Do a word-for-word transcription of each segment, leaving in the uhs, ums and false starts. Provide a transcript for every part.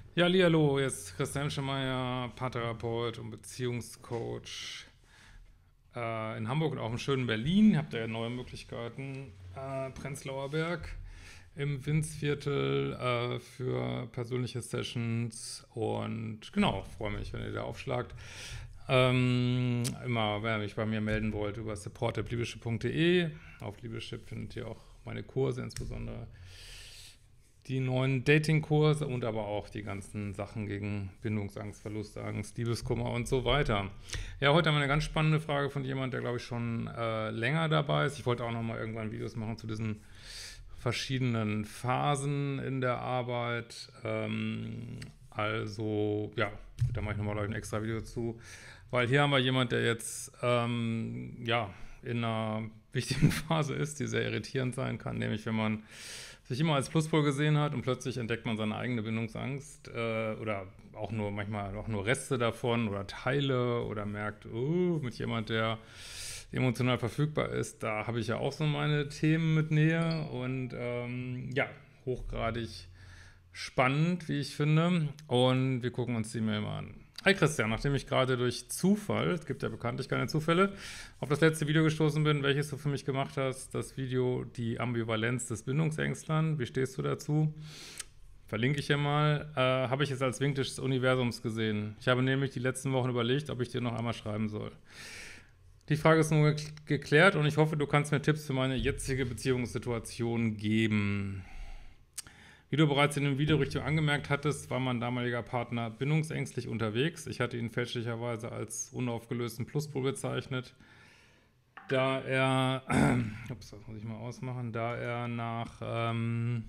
Ja, hallihallo, jetzt Christian Schemeier, Paartherapeut und Beziehungscoach äh, in Hamburg und auch im schönen Berlin. Habt ihr ja neue Möglichkeiten. Äh, Prenzlauer Berg im Winzviertel äh, für persönliche Sessions und genau, freue mich, wenn ihr da aufschlagt. Ähm, immer, wenn ihr mich bei mir melden wollt, über support at liebeschip punkt de. Auf Liebeschip findet ihr auch meine Kurse, insbesondere die neuen Datingkurse und aber auch die ganzen Sachen gegen Bindungsangst, Verlustangst, Liebeskummer und so weiter. Ja, heute haben wir eine ganz spannende Frage von jemand, der glaube ich schon äh, länger dabei ist. Ich wollte auch noch mal irgendwann Videos machen zu diesen verschiedenen Phasen in der Arbeit. Ähm, also, ja, da mache ich nochmal ein extra Video zu. Weil hier haben wir jemand, der jetzt, ähm, ja, in einer wichtigen Phase ist, die sehr irritierend sein kann, nämlich wenn man sich immer als Pluspol gesehen hat und plötzlich entdeckt man seine eigene Bindungsangst äh, oder auch nur manchmal auch nur Reste davon oder Teile oder merkt, oh, mit jemand, der emotional verfügbar ist, da habe ich ja auch so meine Themen mit Nähe und ähm, ja, hochgradig spannend, wie ich finde. Und wir gucken uns die Mail mal an. Hi Christian, nachdem ich gerade durch Zufall, es gibt ja bekanntlich keine Zufälle, auf das letzte Video gestoßen bin, welches du für mich gemacht hast, das Video Die Ambivalenz des Bindungsängstlern, wie stehst du dazu? Verlinke ich hier mal, äh, habe ich es als Wink des Universums gesehen. Ich habe nämlich die letzten Wochen überlegt, ob ich dir noch einmal schreiben soll. Die Frage ist nur ge geklärt und ich hoffe, du kannst mir Tipps für meine jetzige Beziehungssituation geben. Wie du bereits in dem Video richtig angemerkt hattest, war mein damaliger Partner bindungsängstlich unterwegs. Ich hatte ihn fälschlicherweise als unaufgelösten Pluspol bezeichnet, da er, äh, ups, das muss ich mal ausmachen, da er nach ähm,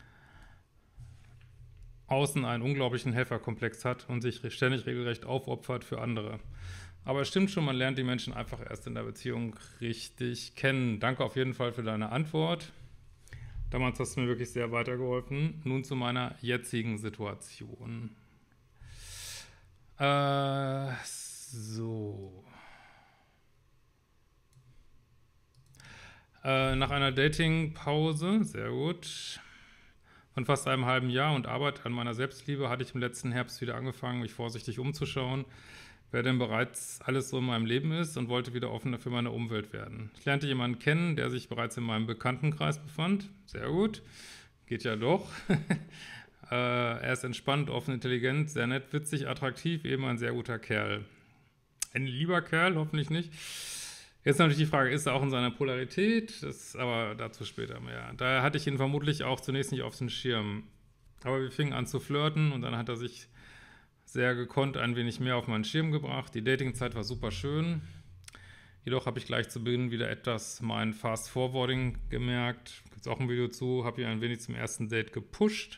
außen einen unglaublichen Helferkomplex hat und sich ständig regelrecht aufopfert für andere. Aber es stimmt schon, man lernt die Menschen einfach erst in der Beziehung richtig kennen. Danke auf jeden Fall für deine Antwort. Damals hast du mir wirklich sehr weitergeholfen. Nun zu meiner jetzigen Situation. Äh, so. Äh, nach einer Datingpause, sehr gut, von fast einem halben Jahr und Arbeit an meiner Selbstliebe hatte ich im letzten Herbst wieder angefangen, mich vorsichtig umzuschauen, wer denn bereits alles so in meinem Leben ist und wollte wieder offener für meine Umwelt werden. Ich lernte jemanden kennen, der sich bereits in meinem Bekanntenkreis befand. Sehr gut. Geht ja doch. äh, er ist entspannt, offen, intelligent, sehr nett, witzig, attraktiv, eben ein sehr guter Kerl. Ein lieber Kerl, hoffentlich nicht. Jetzt natürlich die Frage, ist er auch in seiner Polarität? Das ist aber dazu später mehr. Daher hatte ich ihn vermutlich auch zunächst nicht auf den Schirm. Aber wir fingen an zu flirten und dann hat er sich sehr gekonnt ein wenig mehr auf meinen Schirm gebracht. Die Datingzeit war super schön. Jedoch habe ich gleich zu Beginn wieder etwas mein Fast Forwarding gemerkt. Gibt es auch ein Video zu, habe ihn ein wenig zum ersten Date gepusht.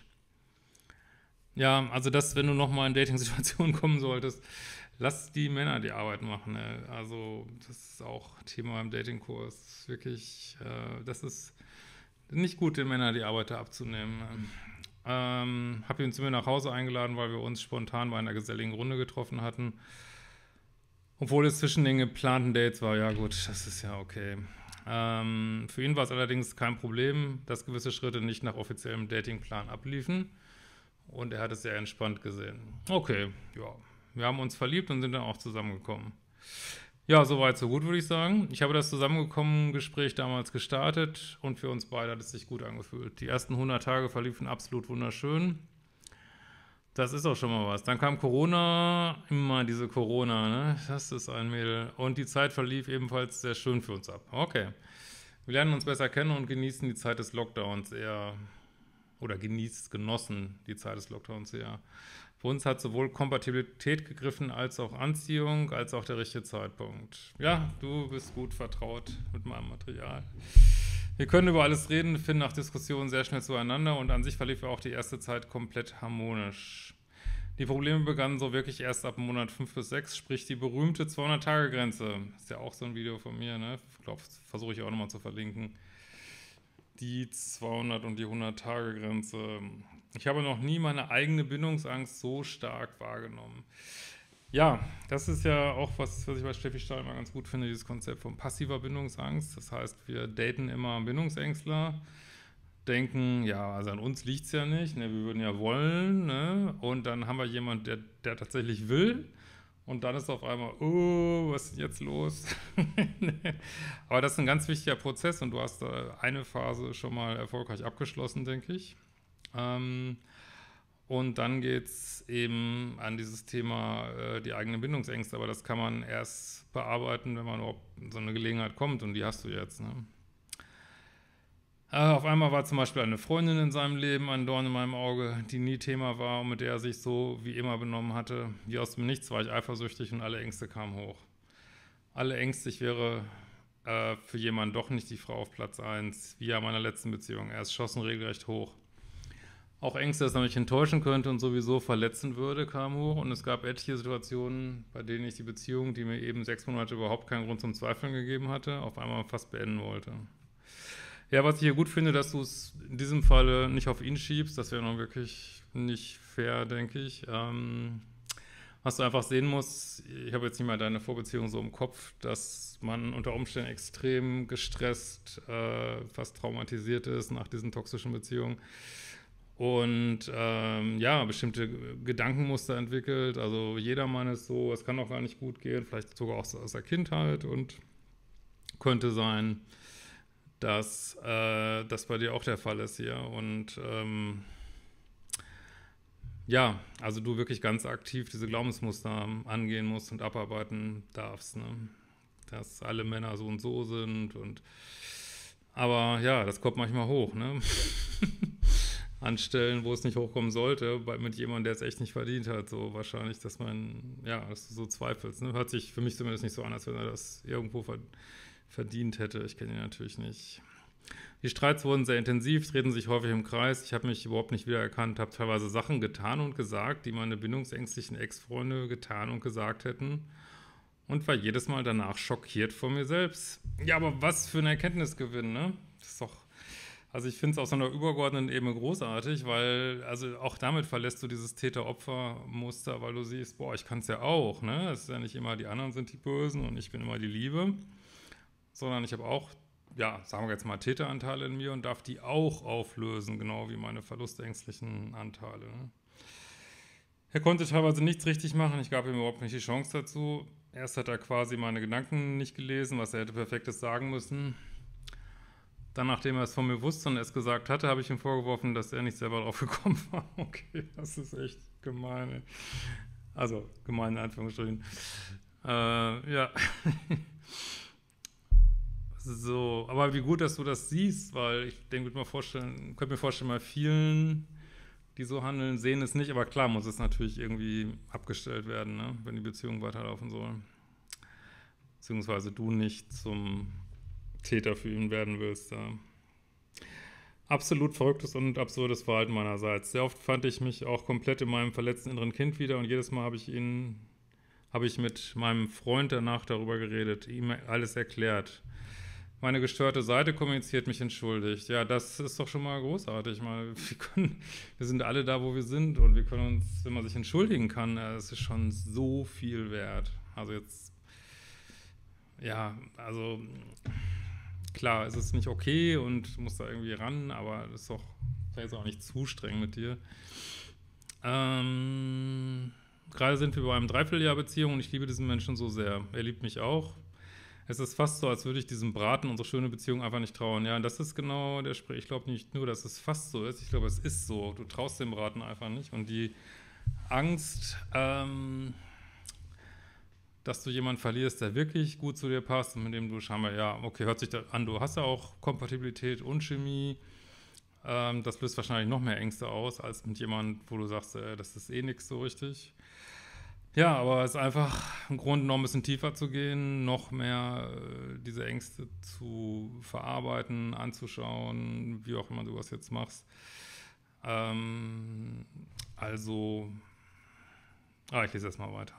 Ja, also das, wenn du nochmal in Dating-Situationen kommen solltest, lass die Männer die Arbeit machen. Ne? Also das ist auch Thema im Datingkurs. Wirklich, äh, das ist nicht gut, den Männern die Arbeit da abzunehmen. Ne? Ähm, habe ihn zu mir nach Hause eingeladen, weil wir uns spontan bei einer geselligen Runde getroffen hatten. Obwohl es zwischen den geplanten Dates war, ja gut, das ist ja okay. Ähm, für ihn war es allerdings kein Problem, dass gewisse Schritte nicht nach offiziellem Datingplan abliefen. Und er hat es sehr entspannt gesehen. Okay, ja. Wir haben uns verliebt und sind dann auch zusammengekommen. Ja, soweit, so gut, würde ich sagen. Ich habe das zusammengekommen Gespräch damals gestartet und für uns beide hat es sich gut angefühlt. Die ersten hundert Tage verliefen absolut wunderschön. Das ist auch schon mal was. Dann kam Corona, immer diese Corona, ne? Das ist ein Mädel. Und die Zeit verlief ebenfalls sehr schön für uns ab. Okay. Wir lernen uns besser kennen und genießen die Zeit des Lockdowns eher, oder genießt, genossen die Zeit des Lockdowns eher. Für uns hat sowohl Kompatibilität gegriffen, als auch Anziehung, als auch der richtige Zeitpunkt. Ja, du bist gut vertraut mit meinem Material. Wir können über alles reden, finden nach Diskussionen sehr schnell zueinander und an sich verlief ja auch die erste Zeit komplett harmonisch. Die Probleme begannen so wirklich erst ab Monat fünf bis sechs, sprich die berühmte zweihundert-Tage-Grenze. Ist ja auch so ein Video von mir, ne? Ich glaube, versuche ich auch nochmal zu verlinken. Die zweihundert- und die hundert-Tage-Grenze. Ich habe noch nie meine eigene Bindungsangst so stark wahrgenommen. Ja, das ist ja auch was, was ich bei Steffi Stahl immer ganz gut finde, dieses Konzept von passiver Bindungsangst. Das heißt, wir daten immer Bindungsängstler. denken, ja, also an uns liegt es ja nicht, ne? Wir würden ja wollen, ne? Und dann haben wir jemanden, der, der tatsächlich will. Und dann ist auf einmal, oh, was ist denn jetzt los? Aber das ist ein ganz wichtiger Prozess und du hast da eine Phase schon mal erfolgreich abgeschlossen, denke ich. Ähm, und dann geht es eben an dieses Thema äh, die eigenen Bindungsängste, aber das kann man erst bearbeiten, wenn man überhaupt so eine Gelegenheit kommt und die hast du jetzt, ne? Äh, auf einmal war zum Beispiel eine Freundin in seinem Leben ein Dorn in meinem Auge, die nie Thema war und mit der er sich so wie immer benommen hatte. Wie aus dem Nichts war ich eifersüchtig und alle Ängste kamen hoch. Alle Ängste, ich wäre äh, für jemanden doch nicht die Frau auf Platz eins, wie ja meiner letzten Beziehung. Er schossen regelrecht hoch. Auch Ängste, dass er mich enttäuschen könnte und sowieso verletzen würde, kamen hoch. Und es gab etliche Situationen, bei denen ich die Beziehung, die mir eben sechs Monate überhaupt keinen Grund zum Zweifeln gegeben hatte, auf einmal fast beenden wollte. Ja, was ich hier gut finde, dass du es in diesem Falle nicht auf ihn schiebst, das wäre noch wirklich nicht fair, denke ich. Ähm, was du einfach sehen musst, ich habe jetzt nicht mal deine Vorbeziehung so im Kopf, dass man unter Umständen extrem gestresst, äh, fast traumatisiert ist nach diesen toxischen Beziehungen und ähm, ja, bestimmte Gedankenmuster entwickelt. Also jedermann ist so, es kann auch gar nicht gut gehen, vielleicht sogar auch aus der Kindheit und könnte sein, dass äh, das bei dir auch der Fall ist hier. Und ähm, ja, also du wirklich ganz aktiv diese Glaubensmuster angehen musst und abarbeiten darfst, ne? Dass alle Männer so und so sind und aber ja, das kommt manchmal hoch, ne? An Stellen, wo es nicht hochkommen sollte, bei, mit jemandem, der es echt nicht verdient hat, so wahrscheinlich, dass man, ja, dass du so zweifelst, ne? Hört sich für mich zumindest nicht so an, als wenn er das irgendwo verdient verdient hätte. Ich kenne ihn natürlich nicht. Die Streits wurden sehr intensiv, drehten sich häufig im Kreis. Ich habe mich überhaupt nicht wiedererkannt, habe teilweise Sachen getan und gesagt, die meine bindungsängstlichen Ex-Freunde getan und gesagt hätten und war jedes Mal danach schockiert von mir selbst. Ja, aber was für ein Erkenntnisgewinn, ne? Das ist doch, also ich finde es auf so einer übergeordneten Ebene großartig, weil, also auch damit verlässt du dieses Täter-Opfer-Muster, weil du siehst, boah, ich kann es ja auch, ne? Es ist ja nicht immer, die anderen sind die Bösen und ich bin immer die Liebe, sondern ich habe auch, ja, sagen wir jetzt mal Täteranteile in mir und darf die auch auflösen, genau wie meine verlustängstlichen Anteile. Ne? Er konnte teilweise nichts richtig machen, ich gab ihm überhaupt nicht die Chance dazu. Erst hat er quasi meine Gedanken nicht gelesen, was er hätte Perfektes sagen müssen. Dann, nachdem er es von mir wusste und es gesagt hatte, habe ich ihm vorgeworfen, dass er nicht selber drauf gekommen war. Okay, das ist echt gemein. Also, gemein in Anführungsstrichen. Äh, ja. So, aber wie gut, dass du das siehst, weil ich denke, mir vorstellen, könnte mir vorstellen, bei vielen, die so handeln, sehen es nicht, aber klar muss es natürlich irgendwie abgestellt werden, ne, wenn die Beziehung weiterlaufen soll. Beziehungsweise du nicht zum Täter für ihn werden willst. Ja. Absolut verrücktes und absurdes Verhalten meinerseits. Sehr oft fand ich mich auch komplett in meinem verletzten inneren Kind wieder und jedes Mal habe ich ihn, habe ich mit meinem Freund danach darüber geredet, ihm alles erklärt. Meine gestörte Seite kommuniziert, mich entschuldigt. Ja, das ist doch schon mal großartig. Mal, wir, können, wir sind alle da, wo wir sind und wir können uns, wenn man sich entschuldigen kann, es ist schon so viel wert. Also jetzt, ja, also klar, es ist nicht okay und muss da irgendwie ran, aber das ist doch vielleicht auch nicht zu streng mit dir. Ähm, gerade sind wir bei einem Dreivierteljahr Beziehung und ich liebe diesen Menschen so sehr. Er liebt mich auch. Es ist fast so, als würde ich diesem Braten unsere schöne Beziehung einfach nicht trauen. Ja, und das ist genau der Sprech. Ich glaube nicht nur, dass es fast so ist. Ich glaube, es ist so. Du traust dem Braten einfach nicht. Und die Angst, ähm, dass du jemanden verlierst, der wirklich gut zu dir passt und mit dem du scheinbar, ja, okay, hört sich da an, du hast ja auch Kompatibilität und Chemie. Ähm, das löst wahrscheinlich noch mehr Ängste aus, als mit jemandem, wo du sagst, äh, das ist eh nichts so richtig. Ja, aber es ist einfach ein Grund, noch ein bisschen tiefer zu gehen, noch mehr äh, diese Ängste zu verarbeiten, anzuschauen, wie auch immer du das jetzt machst. Ähm, also, ah, ich lese erstmal weiter.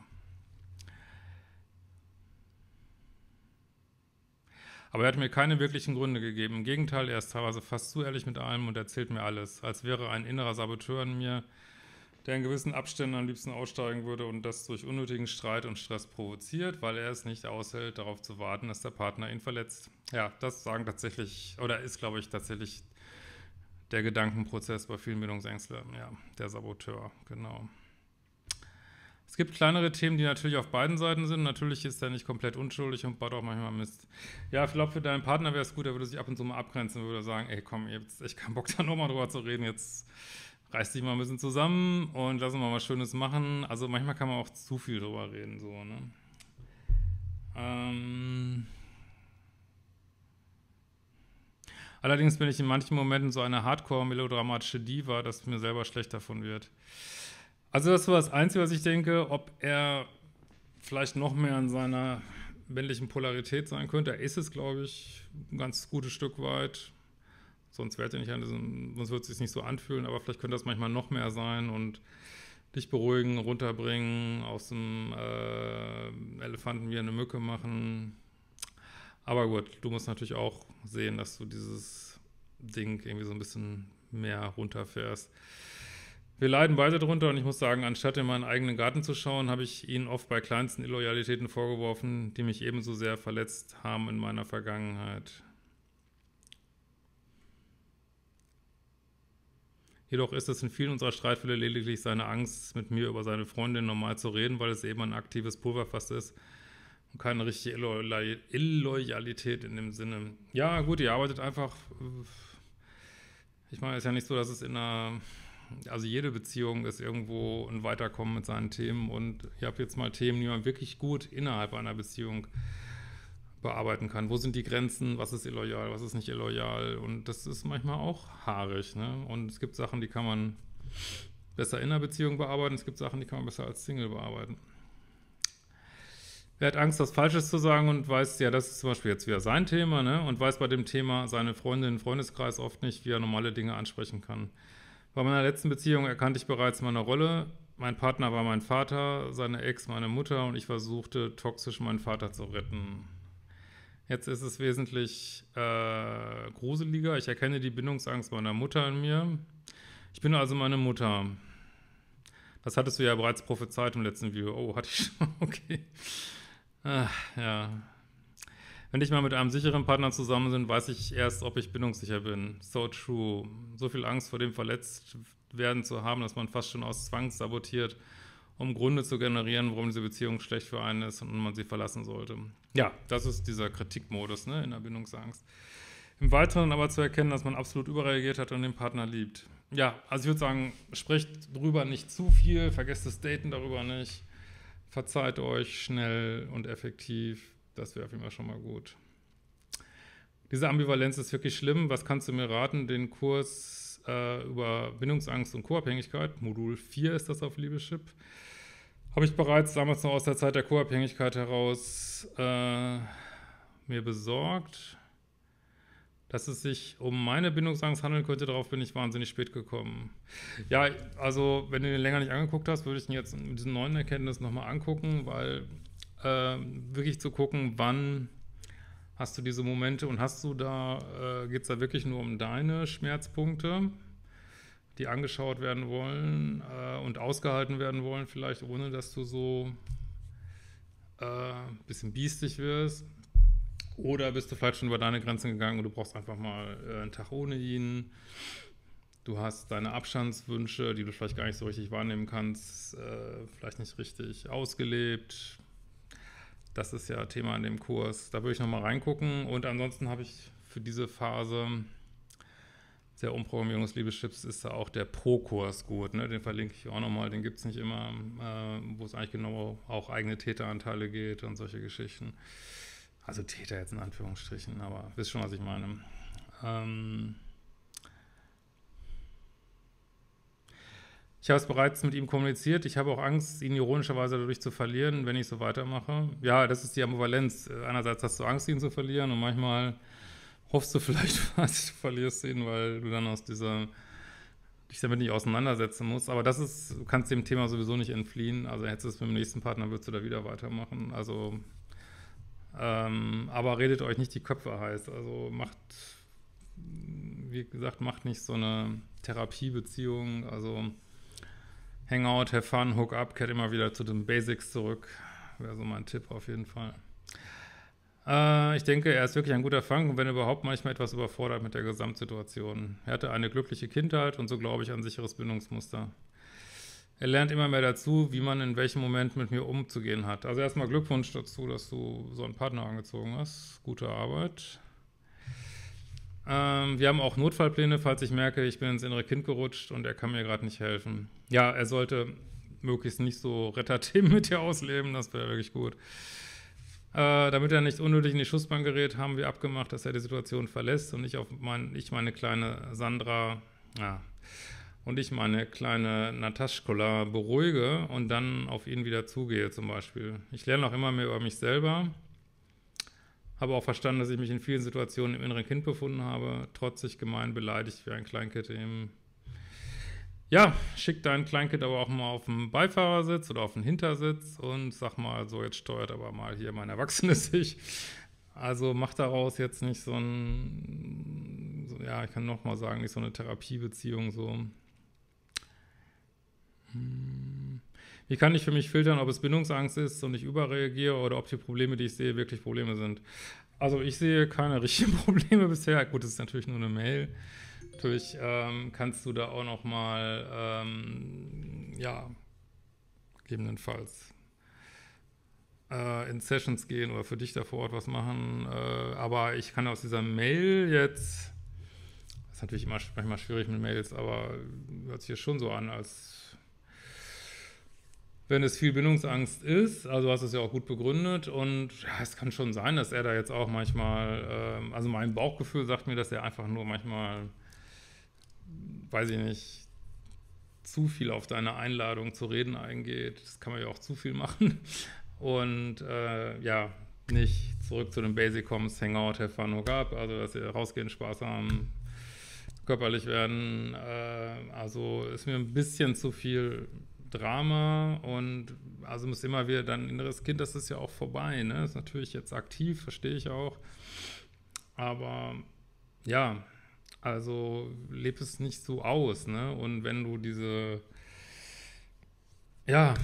Aber er hat mir keine wirklichen Gründe gegeben. Im Gegenteil, er ist teilweise fast zu ehrlich mit allem und erzählt mir alles, als wäre ein innerer Saboteur in mir, der in gewissen Abständen am liebsten aussteigen würde und das durch unnötigen Streit und Stress provoziert, weil er es nicht aushält, darauf zu warten, dass der Partner ihn verletzt. Ja, das sagen tatsächlich, oder ist, glaube ich, tatsächlich der Gedankenprozess bei vielen Bindungsängstlern, ja, der Saboteur, genau. Es gibt kleinere Themen, die natürlich auf beiden Seiten sind. Natürlich ist er nicht komplett unschuldig und baut auch manchmal Mist. Ja, ich glaube, für deinen Partner wäre es gut, er würde sich ab und zu mal abgrenzen und würde sagen, ey, komm, ihr habt echt keinen Bock, da nochmal drüber zu reden, jetzt reiß dich mal ein bisschen zusammen und lass uns mal was Schönes machen. Also manchmal kann man auch zu viel drüber reden, so, ne? Ähm... Allerdings bin ich in manchen Momenten so eine hardcore-melodramatische Diva, dass mir selber schlecht davon wird. Also das war das Einzige, was ich denke, ob er vielleicht noch mehr an seiner männlichen Polarität sein könnte. Er ist es, glaube ich, ein ganz gutes Stück weit. Sonst wäre er nicht an diesem, sonst würde es sich nicht so anfühlen, aber vielleicht könnte das manchmal noch mehr sein und dich beruhigen, runterbringen, aus dem äh, Elefanten wie eine Mücke machen. Aber gut, du musst natürlich auch sehen, dass du dieses Ding irgendwie so ein bisschen mehr runterfährst. Wir leiden beide drunter und ich muss sagen, anstatt in meinen eigenen Garten zu schauen, habe ich ihnen oft bei kleinsten Illoyalitäten vorgeworfen, die mich ebenso sehr verletzt haben in meiner Vergangenheit. Jedoch ist es in vielen unserer Streitfälle lediglich seine Angst, mit mir über seine Freundin normal zu reden, weil es eben ein aktives Pulverfass ist und keine richtige Illoyal- Illoyalität in dem Sinne. Ja, gut, ihr arbeitet einfach. Ich meine, es ist ja nicht so, dass es in einer. Also jede Beziehung ist irgendwo ein Weiterkommen mit seinen Themen und ich habe jetzt mal Themen, die man wirklich gut innerhalb einer Beziehung bearbeiten kann. Wo sind die Grenzen? Was ist illoyal? Was ist nicht illoyal? Und das ist manchmal auch haarig, ne? Und es gibt Sachen, die kann man besser in einer Beziehung bearbeiten. Es gibt Sachen, die kann man besser als Single bearbeiten. Wer hat Angst, was Falsches zu sagen und weiß, ja, das ist zum Beispiel jetzt wieder sein Thema, ne? Und weiß bei dem Thema seine Freundin, Freundeskreis oft nicht, wie er normale Dinge ansprechen kann. Bei meiner letzten Beziehung erkannte ich bereits meine Rolle. Mein Partner war mein Vater, seine Ex meine Mutter und ich versuchte toxisch meinen Vater zu retten. Jetzt ist es wesentlich äh, gruseliger. Ich erkenne die Bindungsangst meiner Mutter in mir. Ich bin also meine Mutter. Das hattest du ja bereits prophezeit im letzten Video. Oh, hatte ich schon. Okay. Ach, ja. Wenn ich mal mit einem sicheren Partner zusammen bin, weiß ich erst, ob ich bindungssicher bin. So true. So viel Angst vor dem verletzt werden zu haben, dass man fast schon aus Zwang sabotiert, um Gründe zu generieren, warum diese Beziehung schlecht für einen ist und man sie verlassen sollte. Ja, das ist dieser Kritikmodus, ne, in der Bindungsangst. Im Weiteren aber zu erkennen, dass man absolut überreagiert hat und den Partner liebt. Ja, also ich würde sagen, sprecht drüber nicht zu viel, vergesst das Daten darüber nicht, verzeiht euch schnell und effektiv. Das wäre auf jeden Fall schon mal gut. Diese Ambivalenz ist wirklich schlimm. Was kannst du mir raten? Den Kurs äh, über Bindungsangst und Co-Abhängigkeit, Modul vier ist das auf Liebeschip, habe ich bereits damals noch aus der Zeit der Co-Abhängigkeit heraus äh, mir besorgt. Dass es sich um meine Bindungsangst handeln könnte, darauf bin ich wahnsinnig spät gekommen. Ja, also wenn du den länger nicht angeguckt hast, würde ich ihn jetzt mit diesen neuen Erkenntnissen nochmal angucken, weil äh, wirklich zu gucken, wann hast du diese Momente und hast du da, äh, geht es da wirklich nur um deine Schmerzpunkte, die angeschaut werden wollen äh, und ausgehalten werden wollen, vielleicht ohne, dass du so ein äh, bisschen biestig wirst. Oder bist du vielleicht schon über deine Grenzen gegangen und du brauchst einfach mal äh, einen Tag ohne ihn. Du hast deine Abstandswünsche, die du vielleicht gar nicht so richtig wahrnehmen kannst, äh, vielleicht nicht richtig ausgelebt. Das ist ja Thema in dem Kurs. Da würde ich nochmal reingucken. Und ansonsten habe ich für diese Phase der Umprogrammierung des Liebeschips ist da auch der Pro-Kurs gut. Ne? Den verlinke ich auch nochmal. Den gibt es nicht immer, äh, wo es eigentlich genau auch eigene Täteranteile geht und solche Geschichten. Also Täter jetzt in Anführungsstrichen, aber wisst schon, was ich meine. Ähm ich habe es bereits mit ihm kommuniziert. Ich habe auch Angst, ihn ironischerweise dadurch zu verlieren, wenn ich so weitermache. Ja, das ist die Ambivalenz. Einerseits hast du Angst, ihn zu verlieren und manchmal hoffst du vielleicht fast, du verlierst ihn, weil du dann aus dieser, dich damit nicht auseinandersetzen musst. Aber das ist, du kannst dem Thema sowieso nicht entfliehen. Also hättest du es mit dem nächsten Partner, würdest du da wieder weitermachen. Also Ähm, aber redet euch nicht die Köpfe heiß. Also macht, wie gesagt, macht nicht so eine Therapiebeziehung. Also Hangout, have fun, hook up, kehrt immer wieder zu den Basics zurück. Wäre so mein Tipp auf jeden Fall. Äh, ich denke, er ist wirklich ein guter Fang und wenn überhaupt manchmal etwas überfordert mit der Gesamtsituation. Er hatte eine glückliche Kindheit und so glaube ich ein sicheres Bindungsmuster. Er lernt immer mehr dazu, wie man in welchem Moment mit mir umzugehen hat. Also erstmal Glückwunsch dazu, dass du so einen Partner angezogen hast. Gute Arbeit. Ähm, wir haben auch Notfallpläne, falls ich merke, ich bin ins innere Kind gerutscht und er kann mir gerade nicht helfen. Ja, er sollte möglichst nicht so Retterthemen mit dir ausleben, das wäre wirklich gut. Äh, damit er nicht unnötig in die Schussbahn gerät, haben wir abgemacht, dass er die Situation verlässt und ich, auf mein, ich meine kleine Sandra, ja, und ich meine kleine Nataschkola beruhige und dann auf ihn wieder zugehe zum Beispiel. Ich lerne auch immer mehr über mich selber, habe auch verstanden, dass ich mich in vielen Situationen im inneren Kind befunden habe, trotzig, gemein, beleidigt wie ein Kleinkind eben. Ja, schick dein Kleinkind aber auch mal auf den Beifahrersitz oder auf den Hintersitz und sag mal, so jetzt steuert aber mal hier mein erwachsenes Ich. Also mach daraus jetzt nicht so ein, so, ja, ich kann nochmal sagen, nicht so eine Therapiebeziehung so. Hm. Wie kann ich für mich filtern, ob es Bindungsangst ist und ich überreagiere oder ob die Probleme, die ich sehe, wirklich Probleme sind? Also ich sehe keine richtigen Probleme bisher. Gut, das ist natürlich nur eine Mail. Natürlich ähm, kannst du da auch noch mal, ähm, ja, gegebenenfalls äh, in Sessions gehen oder für dich da vor Ort was machen. Äh, aber ich kann aus dieser Mail jetzt, das ist natürlich immer manchmal schwierig mit Mails, aber hört sich hier schon so an, als wenn es viel Bindungsangst ist, also hast du es ja auch gut begründet und ja, es kann schon sein, dass er da jetzt auch manchmal, ähm, also mein Bauchgefühl sagt mir, dass er einfach nur manchmal, weiß ich nicht, zu viel auf deine Einladung zu reden eingeht. Das kann man ja auch zu viel machen. Und äh, ja, nicht zurück zu den Basic-Coms, Hangout, have fun, hook up, also dass ihr rausgehen, Spaß haben, körperlich werden. Äh, also ist mir ein bisschen zu viel Drama und also muss immer wieder dein inneres Kind, das ist ja auch vorbei, ne? Ist natürlich jetzt aktiv, verstehe ich auch. Aber ja, also leb es nicht so aus, ne? Und wenn du diese, ja,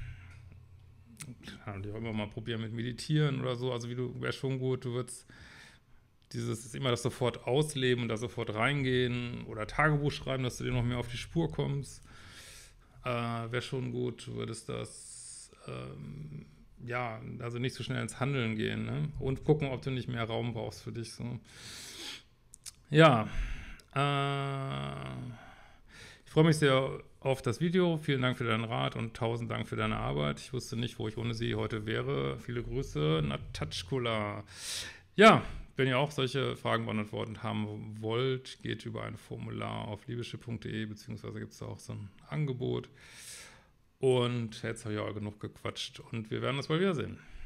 kann ich auch immer mal probieren mit Meditieren oder so, also wie du, wäre schon gut, du würdest dieses, ist immer das sofort ausleben und da sofort reingehen oder Tagebuch schreiben, dass du dir noch mehr auf die Spur kommst. Äh, wäre schon gut, du würdest das, ähm, ja, also nicht so schnell ins Handeln gehen, ne? Und gucken, ob du nicht mehr Raum brauchst für dich, so. Ja, äh, ich freue mich sehr auf das Video. Vielen Dank für deinen Rat und tausend Dank für deine Arbeit. Ich wusste nicht, wo ich ohne sie heute wäre. Viele Grüße, Natatschkula. Ja, wenn ihr auch solche Fragen beantwortet haben wollt, geht über ein Formular auf liebeschip punkt de, beziehungsweise gibt es da auch so ein Angebot. Und jetzt habe ich auch genug gequatscht und wir werden uns bald wiedersehen.